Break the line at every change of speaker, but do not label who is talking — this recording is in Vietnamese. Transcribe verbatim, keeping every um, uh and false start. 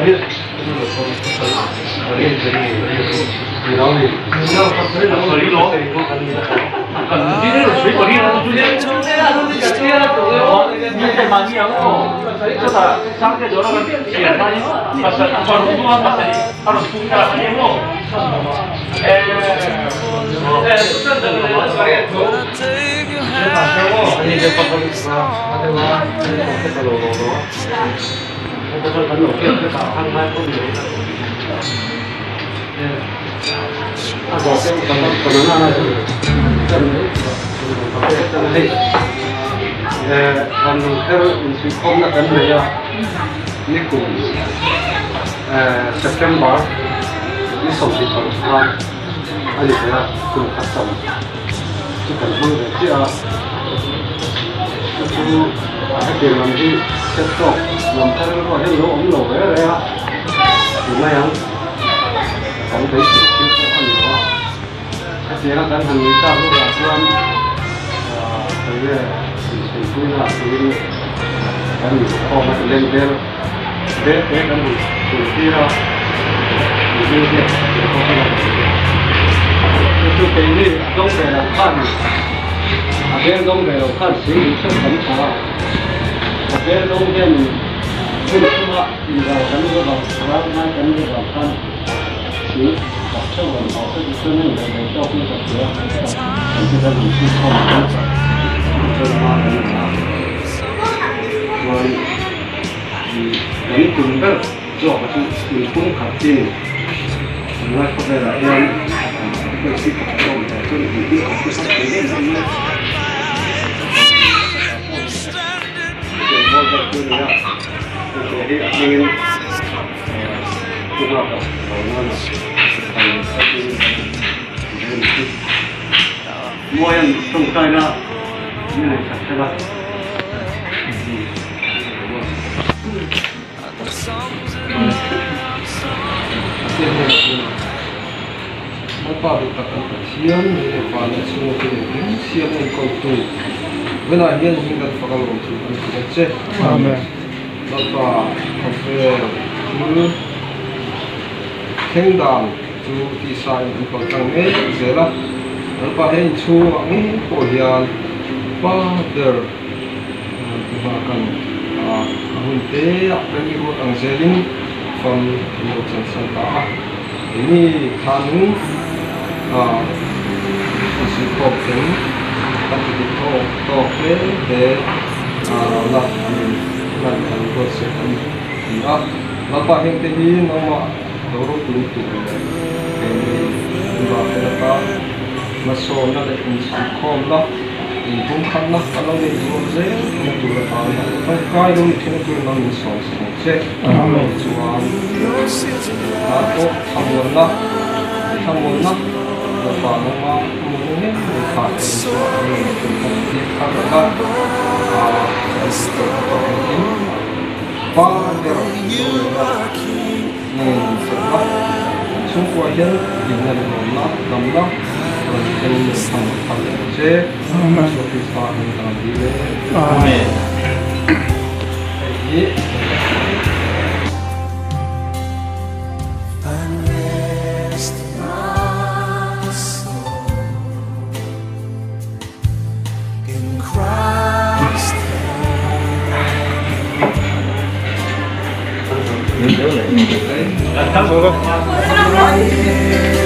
September ini solusi solusinya ada ya untuk custom kita memang dia itu ada di nanti setok nanti kalau ada lo om lo ya cuma yang kamu thấy itu kan itu dia kan hanita lo kan saya sebetulnya ini kan kalau masih lender deh deh kan kira ini dia itu ini dong về làm khăn à bên dong về làm khăn xí xuất cấm phá à bên dong bên cái thứ mà thì vào cắn cái vào vào ngay cắn cái vào khăn xí đặt cho vào họ sẽ cho nên là để cho cái vật kia thì chúng ta dùng cái không cho nó là rồi những cùng các cho cái mình cũng khá tin ngoài có thể là em cái sự phát triển của tôi thì biết có cái sự tiến lên nữa cái môi trường tôi là cái hệ mình cũng là đó nó là thành cái môi trường trong tay nó như này thật thế nào Apa kita akan siam ini pada semua ini siam engkau tu. Benar yang hingga fakal waktu kita cek. Amin. Bapa kafe tu kendang tu desain engkau tangge zela. Bapa hen chu ini polian father bahkan ahunte akan ikut angzelin from Imutan Santa. Ini kanu ah si kopeng tapi di to tope de ah lah nan kan ko se kan ah lapa heng te hi nama doro tu tu ini dua kereta masuk na de si kom lah in pun kan lah kalau ni dua je ni tu lah kan kai dong ni tu lah ni so se amen tuan atau sambil lah sambil lah Bapa mama mungkin bukan itu ini untuk kita ah mungkin pada ini sebab semua yang dengan nama nama dan sama-sama je masuk ke dalam diri. Amin. Cảm ơn.